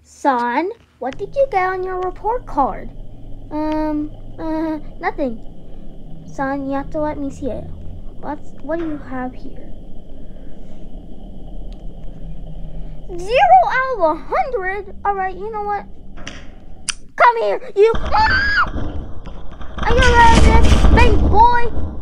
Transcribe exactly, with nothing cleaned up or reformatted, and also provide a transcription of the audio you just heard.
Son, what did you get on your report card? Um, uh, nothing. Son, you have to let me see it. What's, what do you have here? Zero out of a hundred? Alright, you know what? Come here, you! Ah! Are you ready to get spanked, boy?